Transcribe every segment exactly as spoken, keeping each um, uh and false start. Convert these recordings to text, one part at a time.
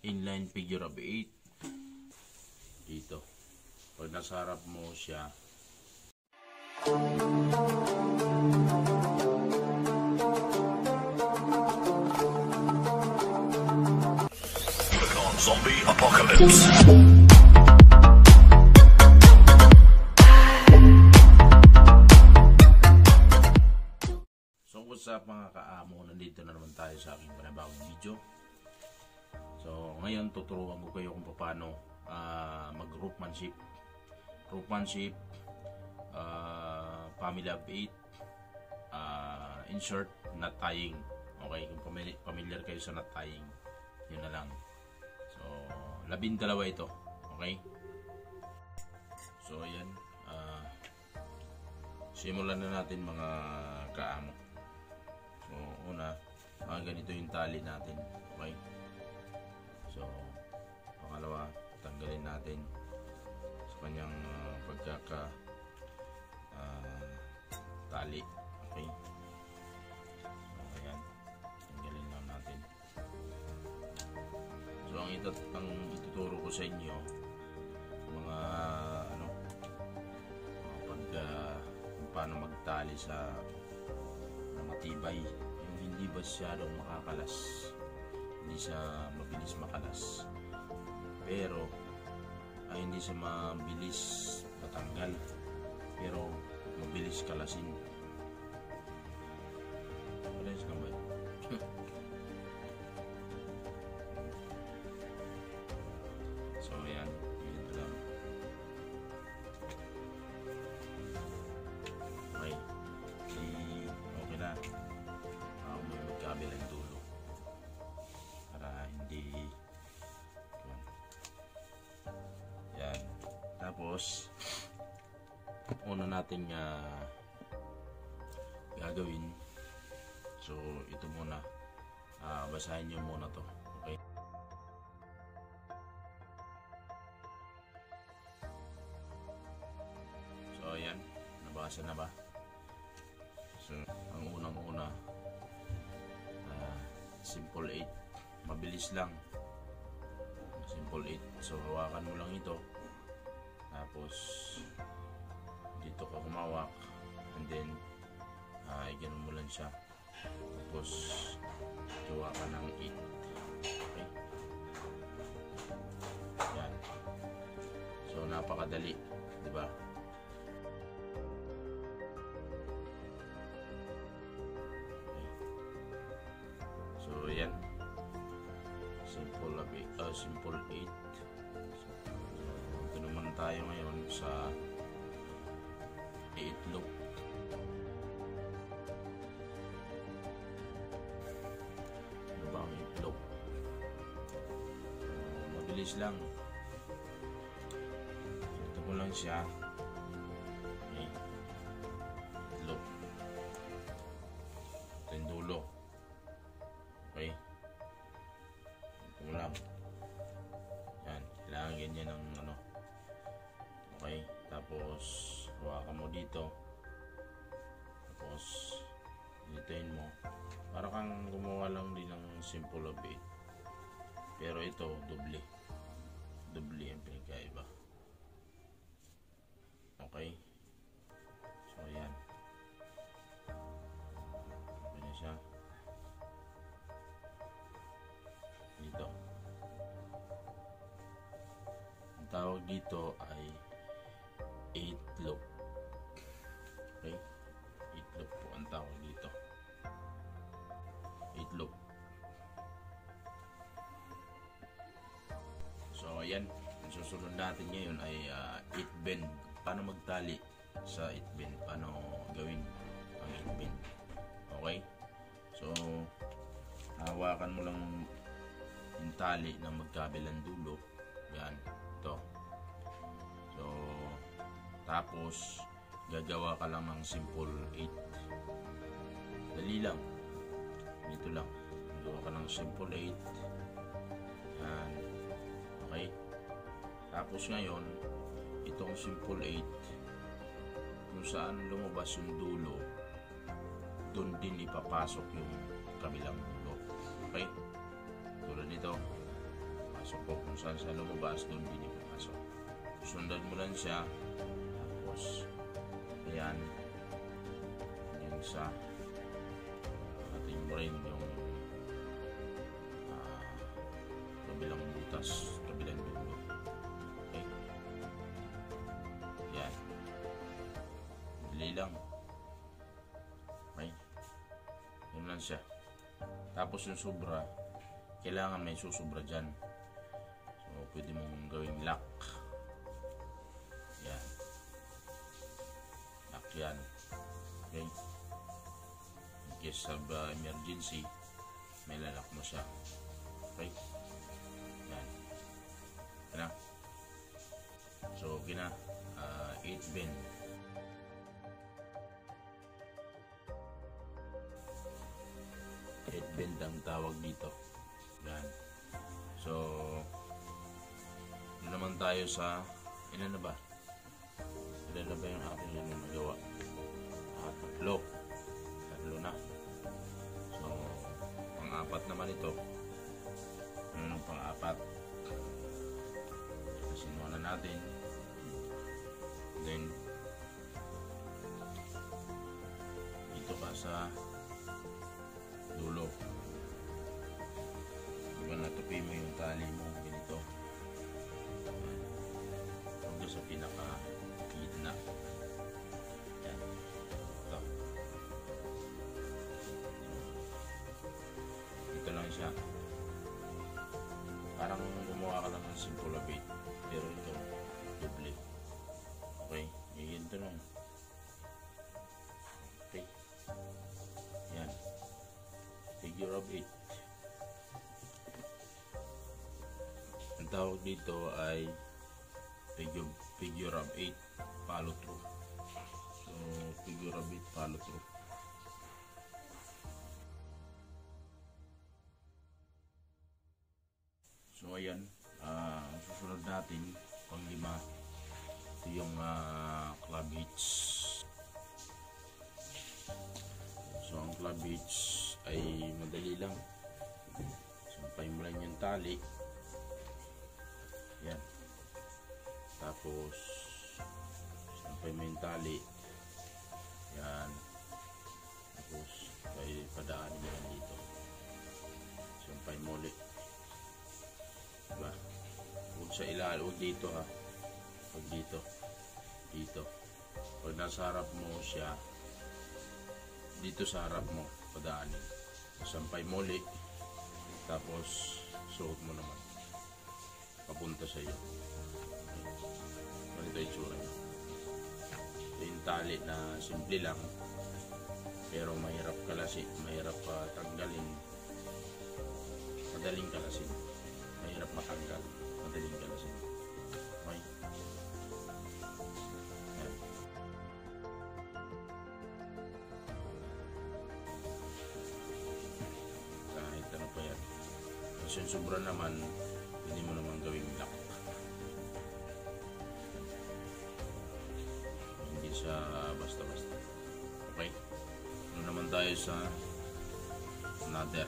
inline figure of eight dito. Pag nasa harap mo siya, Zombie Apocalypse. So what's up mga kaamo, nandito na naman tayo sa aking panibagong video. So ngayon tuturuan ko kayo kung paano uh, mag roofmanship roofmanship uh, family of eight, uh, insert knot tying. Okay, kung familiar kayo sa knot tying, yun na lang. So labindalawa ito. Okay, so ayan, uh, simulan na natin mga kaamo. So una, mga ganito yung tali natin. Okay, so pangalawa, tanggalin natin sa kanyang uh, pagkaka uh, tali. Okay, so ayan, tanggalin lang natin. So ang, ito, ang ituturo ko sa inyo mga ano, mga pag uh, paano magtali sa na matibay, yung hindi masyadong makakalas, hindi siya mabilis makalas, pero ay hindi siya mabilis matanggal, pero mabilis kalasin. Mabilis ka ba? So ayan, ito lang. Okay, si okay na. Uh, may magkabilang dulo para hindi yan. Tapos una natin uh, gagawin, so ito muna, uh, basahin nyo muna to. Okay, so ayan, nabasa na ba? So ang unang una, uh, simple eight, mabilis lang, simple eight. So hawakan mo lang ito, tapos dito ka humawak, and then uh, ganun mo lang siya, tapos gawa ka ng eight. Okay, yan. So napakadali, di ba? Okay. So yan, simple eight, uh, simple eight. So, ito naman tayo ngayon sa itlog. Ano ba ang itlog? Uh, mabilis lang. Ito mo lang siya. Okay. Itlog. Ito yung dulo. Okay. Ito mo lang. Yan. Kailangan ganyan ng ano. Okay. Tapos hawakan mo dito, tapos ditoin mo, para kang gumawa lang din ng simple of eight, pero ito doble doble ang pinagkaiba. Okay, so ayan, okay na siya dito. Ang tawag dito ay itlog. Okay, itlog po ang tawag dito, itlog. So ayan, ang susunod natin ngayon ay uh, eight bend. Paano magtali sa eight bend, paano gawin ang eight bend. Okay, so hawakan mo lang yung tali ng magkabilang dulo. Yan, ito. So tapos gagawa ka lang ng simple eight. Dali lang, dito lang gagawa ka ng simple eight. Yan. Okay, tapos ngayon itong simple eight, kung saan lumabas yung dulo, doon din ipapasok yung kabilang dulo. Okay, tulad nito, Pasok ko kung saan siya lumabas, doon din ipapasok. Sundan mo lang siya. Tapos, ayan. Yung sa ating brain yung uh, kabilang butas, kabilang dulo. Okay? Ayan. Dali lang. Okay? Yun lang siya. Tapos yung sobra, kailangan may susubra dyan. So, pwede mong gawing lock. Yan. Lock yan. Okay. In case of uh, emergency, may lalak mo siya. Okay. Yan. Yan na. So, okay na. Uh, eight pin. eight pin ang tawag dito. Yan. So, yun naman tayo sa ilan na ba? Ilan na ba yung aking yan na nagawa? Ah, tatlo. Tatlo na. So, pang-apat naman ito. Ano nung pang-apat? Kasinuha na natin. Then, dito ka sa dulo. Diba natupi mo yung tali mo ganito. Huwag sa pinaka gitna. Yan. Ito. Ito lang siya. Parang gumawa ka lang ng simple abit. Pero ito, doble. Okay? Ganito lang. Okay. Yan. Figure of eight. Ang tawag dito ay figure, figure of eight follow through. So, figure of eight follow through. So, ayan. Uh, ang susunod natin, pang lima, ito yung uh, club hitch. So, ang club hitch ay madali lang. Sampay mo lang yung tali. Yan. Tapos, sampay mo yung tali. Yan. Tapos, ay padaanin mo lang dito. Sampay mo ulit. Diba? Huwag sa ilalim. Huwag dito ha. Huwag dito. Dito. Pag nasa harap mo siya, dito sa harap mo, padaanin. Sampay mo ulit. Tapos, suot mo naman. Papunta sa iyo. Ganito yung tsura niya. Ito yung tali na simple lang. Pero mahirap kalasin. Mahirap uh, tanggalin. Madaling kalasin. Mahirap matanggal. Madaling kalasin. Okay? Yan. Kahit ano pa yan. Kasi yung sobra naman, hindi mo naman gawing lock. Hindi siya basta-basta. Okay? Ano naman tayo sa another.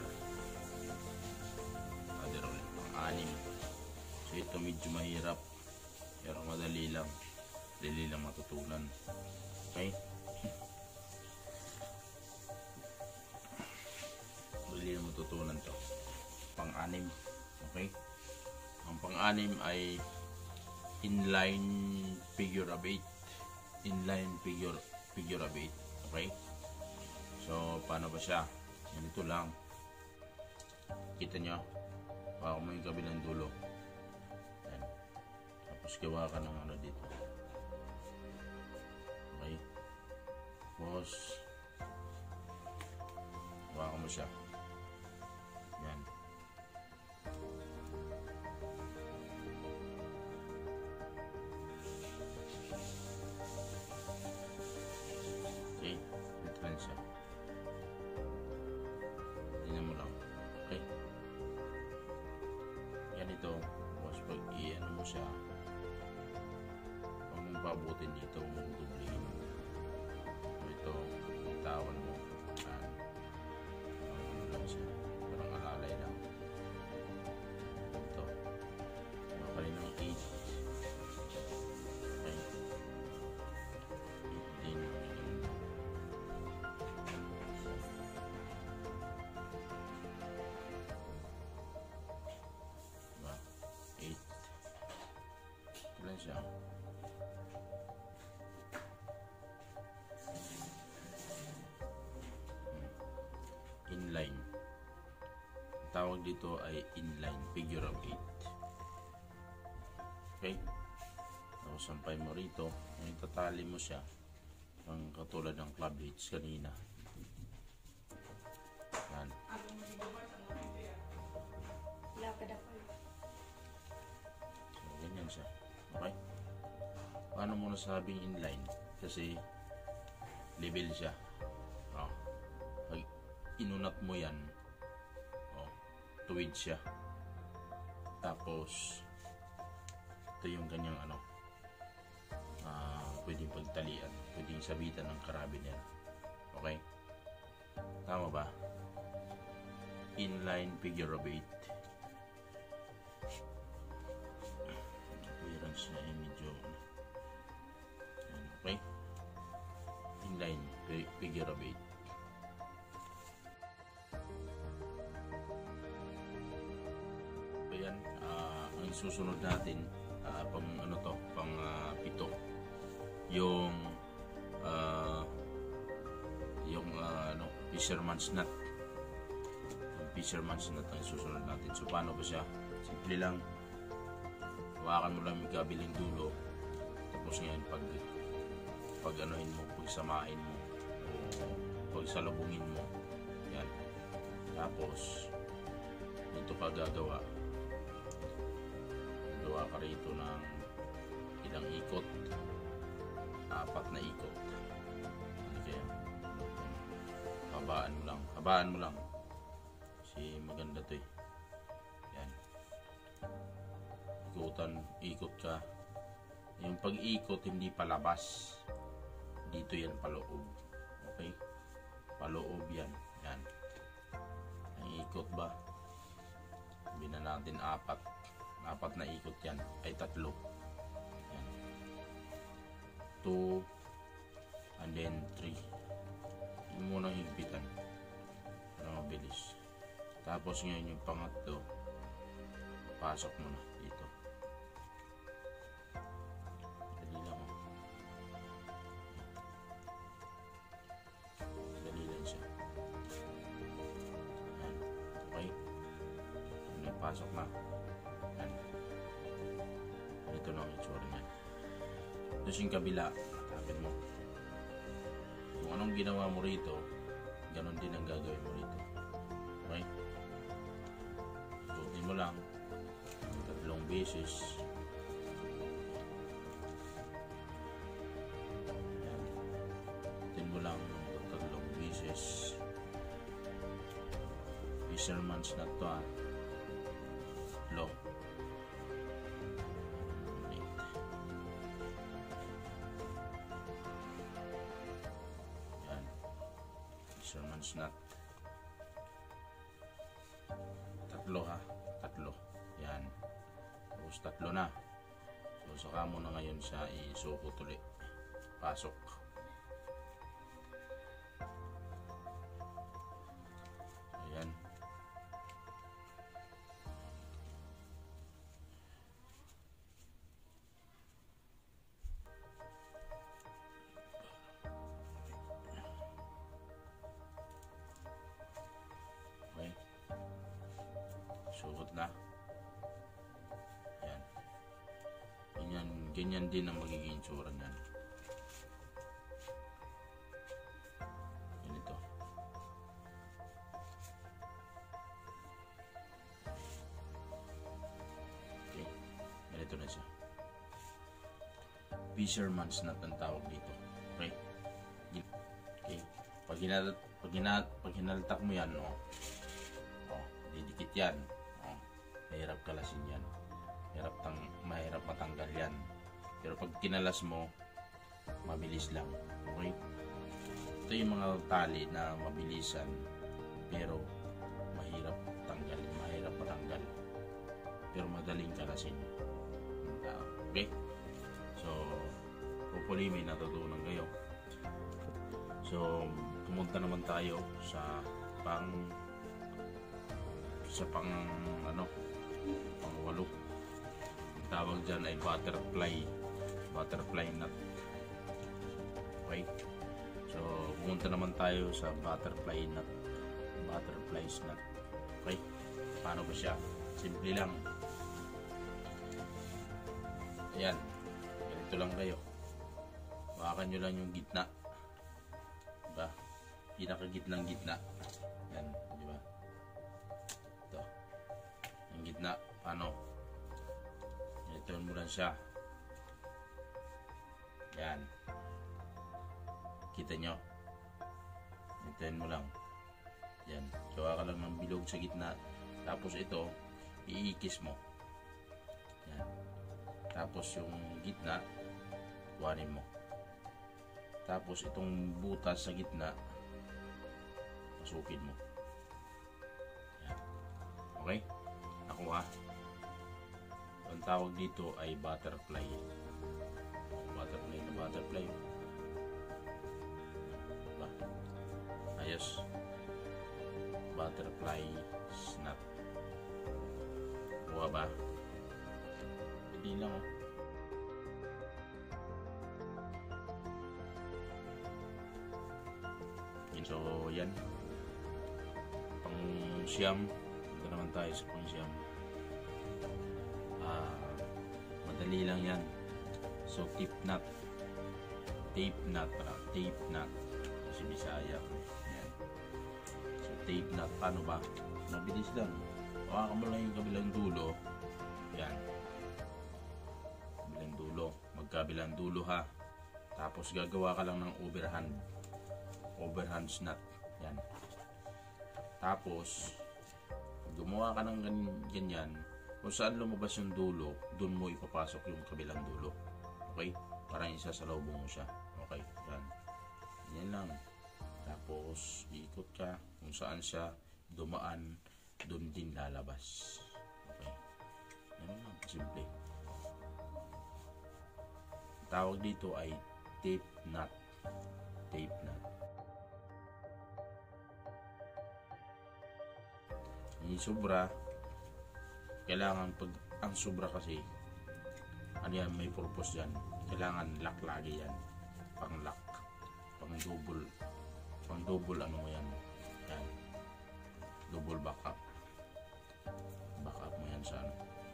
Another ulit. Pang-anim. So ito medyo mahirap. Pero madali lang. Dali lang matutunan. Okay? Dali lang matutunan to. Pang-anim. Okay? Ang pang-anim ay inline figure of eight. Inline figure figure of eight. Okay? So, paano ba siya? Ganito lang. Kita nyo? Baka mo yung kabilang dulo. Yan. Tapos gawa ka ng ano dito. Okay? Tapos gawa ka mo siya. Yan. Okay, dito lang siya. Tingnan mo lang. Okay. Yan ito. Tapos pag i-ano mo siya, huwag mong pabutin dito, huwag mong dublihin. Ito, itawan mo. Yan. Ano lang siya. Parang alalay lang. Ito. dito ay inline figure of eight. Okay? Tapos sampay mo rito, itatali mo siya ang katulad ng club hitch kanina. Yan. So, ganyan siya. Okay? Paano mo nasabing inline? Kasi level siya. Oh. Pag inunat mo yan, oh, tuwid siya. Tapos ito yung kanyang ano, uh, pwedeng pagtalian, pwedeng sabitan ng karabiner. Okay? Tama ba? Inline figure of eight. Appearance na ay medyo okay? Inline figure of eight. Ayan, uh, ang susunod natin uh, pang ano to, pang uh, pito. Yung uh, yung uh, ano, fisherman's knot. Yung fisherman's knot ang susunod natin. So paano ba siya? Simple lang. Hawakan mo lang yung kabiling dulo. Tapos ngayon pag pag anuhin mo, pag samain mo o pag salubungin mo. Yan. Tapos dito ka gagawa. Gawa ka rito ng ilang ikot. Apat na ikot. Hindi kaya. Habaan mo lang. Habaan mo lang. Kasi maganda to eh. Yan. Ikutan. Ikot ka. Yung pag-ikot hindi palabas. Dito yan paloob. Okay? Paloob yan. Yan. Ang ikot ba? Sabihin na natin apat. Apat na ikot yan. Ay tatlo. Yan. Two. And then three. Yung munang higpitan. Para mabilis. Tapos ngayon yung pangatlo. Pasok mo na dito. Dali lang. Dali lang siya. Yan. Okay. Yung pasok na. Yan. Ito na ang itsura niya. Tapos yung kabila, tapin mo. Kung anong ginawa mo rito, ganon din ang gagawin mo rito. Okay? Suotin mo lang tatlong beses. Yan. Suotin mo lang tatlong beses. Fisherman's knot to ah. Low. Fisherman's knot. Tatlo ha. Tatlo. Yan. Tapos tatlo na. So saka mo na ngayon siya isukot ulit. Pasok. Ayan. Suot na. Yan. Ganyan, ganyan din ang magiging itsura niyan. Ganito. Okay. Ganito na siya. Fisherman's knot ang tawag dito. Okay. Okay. Pag hinal pag hinal pag hinaltak mo yan, oh. Oh, didikit yan. Mahirap kalasin yan. Mahirap, tang, mahirap matanggal yan. Pero pag kinalas mo, mabilis lang. Okay? Ito yung mga tali na mabilisan. Pero mahirap tanggal. Mahirap matanggal. Pero madaling kalasin. Okay? So, hopefully may natutunan kayo. So, pumunta naman tayo sa pang sa pang ano pangwalo. Ang tawag dyan ay butterfly butterfly knot. Okay, so pumunta naman tayo sa butterfly knot butterfly knot. Okay. Paano ba siya? Simple lang. Ayan. Ganito lang kayo. Hawakan nyo lang yung gitna. Diba? Pinakagitnang gitna. Yan. Diba? Ito. Yung gitna. Paano? Ito mo lang siya. Yan. Kita nyo? Ito mo lang. Yan. Gawa ka lang ng bilog sa gitna. Tapos ito, iikis mo. Yan. Tapos yung gitna, kuhanin mo. Tapos itong butas sa gitna, pasukin mo. Yan. Okay? Ako ha. Ang tawag dito ay butterfly. Butterfly na butterfly. Diba? Ayos. Butterfly snap. Kuha ba? Hindi lang oh. So yan. Pang siyam. Ito naman tayo sa pang siyam. Ah, madali lang yan. So tip knot. Tape knot para tape knot. Kasi Bisaya. Yan. So tape knot. Paano ba? Mabilis lang. Hawakan mo lang yung kabilang dulo. Yan. Kabilang dulo. Magkabilang dulo ha. Tapos gagawa ka lang ng overhand. Overhand knot. Yan. Tapos gumawa ka ng ganyan. Kung saan lumabas yung dulo, doon mo ipapasok yung kabilang dulo. Okay? Parang isa sa lubong mo siya. Okay? Yan. Yan lang. Tapos iikot ka kung saan siya dumaan, doon din lalabas. Okay? Yan lang. Simple. Tawag dito ay tape knot. Tape knot. Yung sobra, kailangan pag ang sobra kasi, ano yan, may purpose yan. Kailangan lock lagi yan. Pang lock. Pang double. Pang double ano mo yan. Yan. Double backup. Backup mo yan sa ano.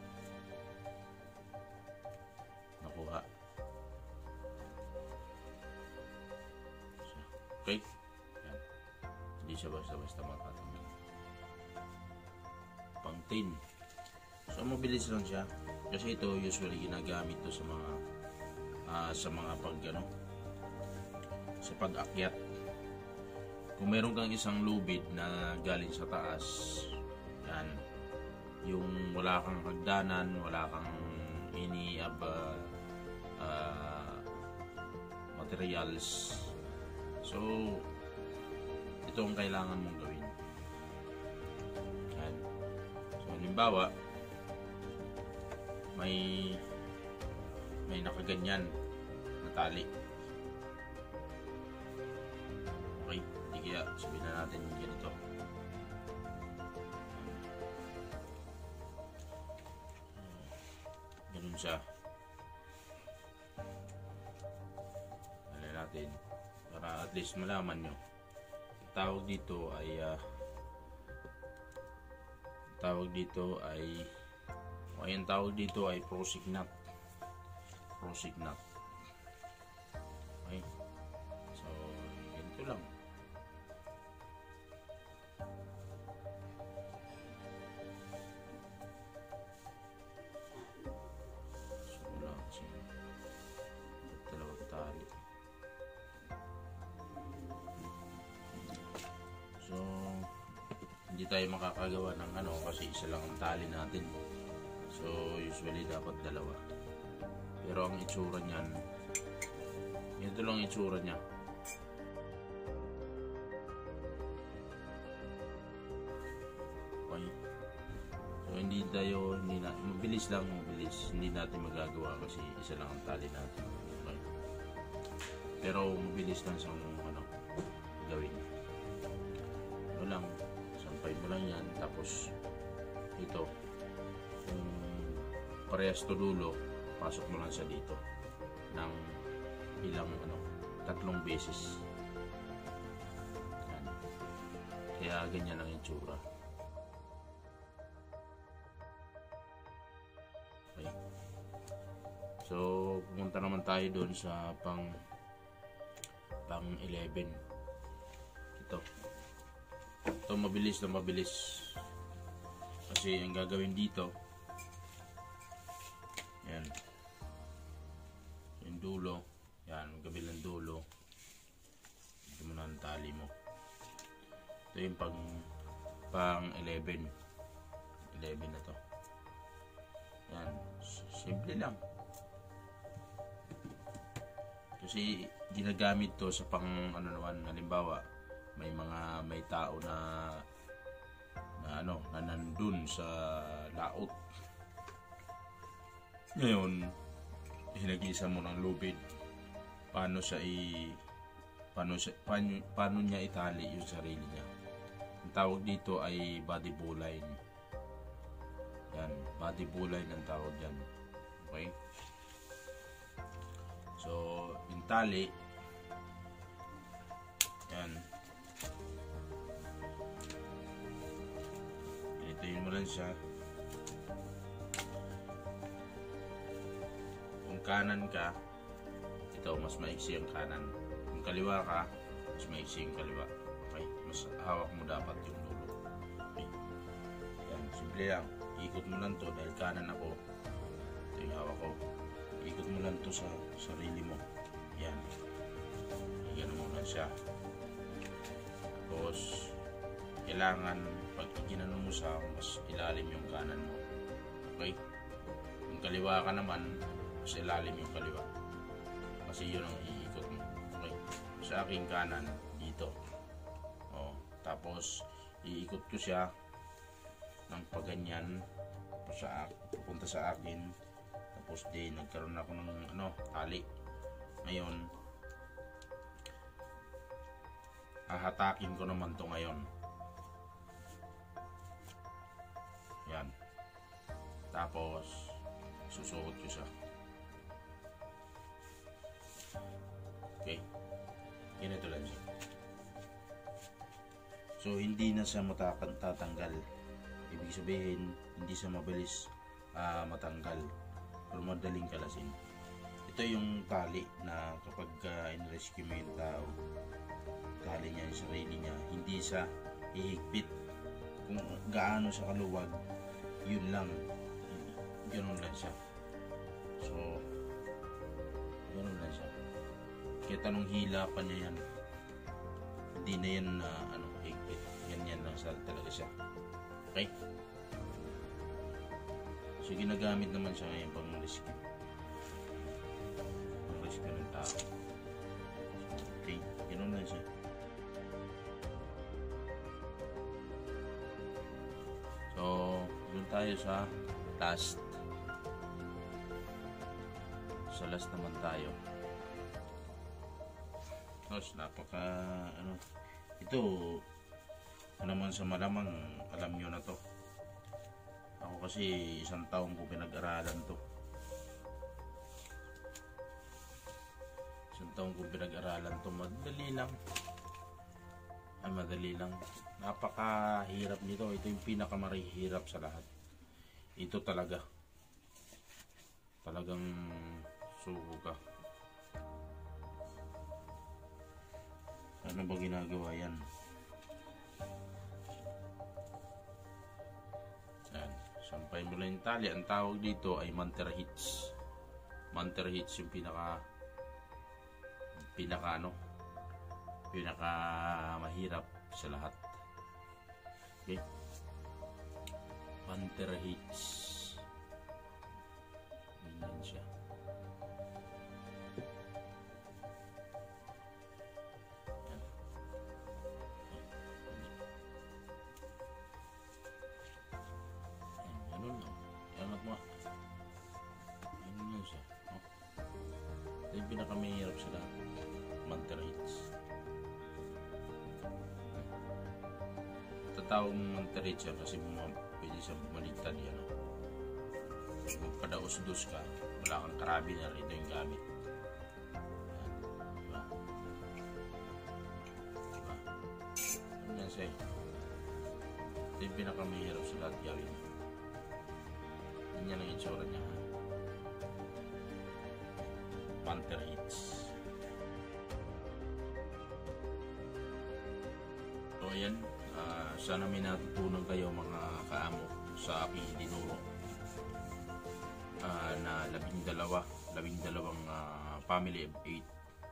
Nakuha. Okay? Yan. Hindi siya basta-basta makatanggal. Pang tin. So mabilis lang siya kasi ito usually ginagamit to sa mga uh, sa mga pag ano, sa pag-akyat. Kung meron kang isang lubid na galing sa taas, yan, yung wala kang hagdanan, wala kang any uh, uh, materials, so ito ang kailangan mong gawin. Halimbawa, may may nakaganyan na tali. Okay, hindi kaya sabihin na natin yung ganito. Ganun siya. Wala natin para at least malaman nyo. Tawag dito ay uh, tawag dito ay o yung tawag dito ay prosig knot. Prosig knot. Okay. So, ganito lang. So, wala kasi dalawang tali. So, hindi tayo makakagawa ng ano kasi isa lang ang tali natin. So usually dapat dalawa. Pero ang itsura niyan, ito lang itsura niya. Okay. So hindi tayo, hindi na, mabilis lang, mabilis. Hindi natin magagawa kasi isa lang ang tali natin. Okay. Pero mabilis lang sa ano gawin. Ano lang, sampay mo lang yan, tapos ito kung parehas to dulo, pasok mo lang siya dito ng ilang ano, tatlong beses. Yan. Kaya ganyan ang itsura. So, pumunta naman tayo doon sa pang pang eleven. Ito. Ito mabilis na mabilis. Kasi ang gagawin dito, yan. Yung dulo, yan, kabilang dulo. Ito mo na ang tali mo. Ito yung pang pang eleven. eleven na to. Yan. Simple lang. Kasi ginagamit to sa pang ano naman, halimbawa may mga may tao na na ano, na nandun sa laot. Ngayon, hinagisan mo ng lubid. Paano siya i paano siya, paano, paano niya itali yung sarili niya. Ang tawag dito ay body bowline. Yan, body bowline ang tawag diyan. Okay? So, yung tali, yan, ganitoin mo lang siya. Kung kanan ka, ito mas maiksi ang kanan. Kung kaliwa ka, mas maiksi ang kaliwa. Okay? Mas hawak mo dapat yung dulo. Okay? Yan, simple lang. Ikot mo lang to dahil kanan ako. Ito yung hawak ko. Ikot mo lang to sa sarili mo. Yan. Iyan mo lang siya. Tapos, kailangan pag ginano mo sa mas ilalim yung kanan mo. Okay? Kung kaliwa ka naman, mas ilalim yung kaliwa. Kasi yun ang iikot mo. Okay? Sa aking kanan, dito. O, tapos, iikot ko siya ng paganyan sa, pupunta sa akin. Tapos di nagkaroon ako ng ano, tali. Ngayon, hahatakin ko naman to ngayon. Yan. Tapos susuot ko siya. Okay. Ganito lang siya. So hindi na siya matatanggal. Ibig sabihin, hindi siya mabilis uh, matanggal. Pero madaling kalasin. Ito yung tali na kapag uh, in-rescue mo yung tao, tali niya, yung sarili niya, hindi siya ihigpit. Kung gaano siya kaluwag, yun lang. Ganun lang siya. So, ganun lang siya. Kaya tanong hila pa niya yan. Hindi na yan na uh, ano, higpit. Ganyan lang sa talaga siya. Okay? So, ginagamit naman siya ngayon pang rescue. Pang rescue ng tao. Okay, ganoon lang siya. So, doon tayo sa last. Sa last naman tayo. Tapos, napaka, ano, ito, ano naman sa malamang, alam nyo na to. Ako kasi isang taong ko pinag-aralan to. Isang taong ko pinag-aralan to. Madali lang. Ay, madali lang. Napakahirap nito. Ito yung pinakamarihirap sa lahat. Ito talaga. Talagang suko ka. Ano ba ginagawa yan? Sampay mo lang yung tali. Ang tawag dito ay manter hitch. Manter hitch yung pinaka pinaka ano pinaka mahirap sa lahat. Okay? Manter hitch. Ganyan siya. Yung pinakamahirap sila, manter hitch. Tatawag mo manter hitch kasi pwede siya bumaligtad yan. Kung padaos-dos ka, wala kang karabiner, ito yung gamit. Diba? Diba? Ano yan sa'yo? Ito yung pinakamahirap sa lahat gawin. Ganyan ang itsura niya. counter hits. So ayan, uh, sana may natutunan kayo mga kaamo sa aking dinuro uh, na labing dalawa, labing dalawang uh, family of eight.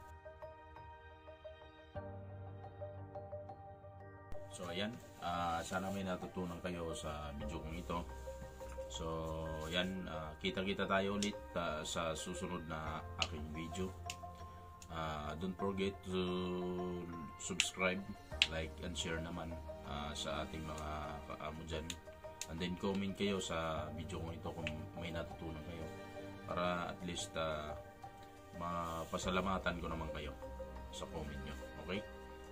So ayan, uh, sana may natutunan kayo sa video kong ito. So yan, uh, kita-kita tayo ulit uh, sa susunod na aking video. Uh, don't forget to subscribe, like and share naman uh, sa ating mga kaamo dyan. And then comment kayo sa video kong ito kung may natutunan kayo, para at least uh, mapasalamatan ko naman kayo sa comment nyo. Okay?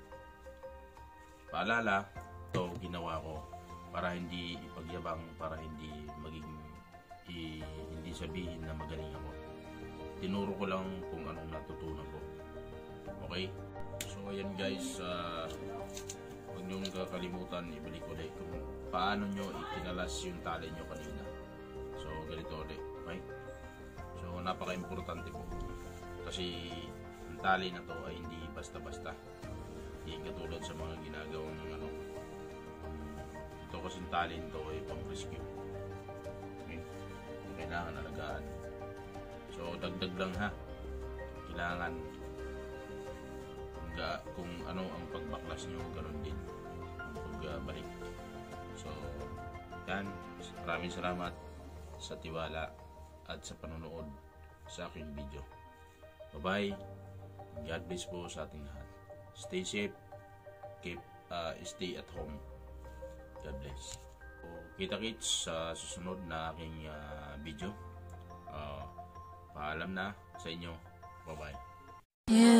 Paalala, ito ginawa ko para hindi ipagyabang, para hindi maging i, hindi sabihin na magaling ako. Tinuro ko lang kung anong natutunan ko. Okay? So ayan guys, uh, huwag nyo kakalimutan ibalik ulit kung paano nyo ikinalas yung tali nyo kanina. So ganito ulit. Okay? So napaka-importante po, kasi ang tali na to ay hindi basta-basta. Hindi katulad sa mga ginagawa ng ano. Ito kasing tali nito ay pang rescue. Okay? Kailangan alagaan. So dagdag lang ha. Kailangan kung, kung ano ang pagbaklas nyo, ganun din ang pagbalik. So yan. Maraming salamat sa tiwala at sa panonood sa aking video. Bye bye. God bless po sa ating lahat. Stay safe, keep uh, stay at home. God bless. So, kita-kits sa susunod na aking uh, video. Uh, paalam na sa inyo. Bye bye. Yeah.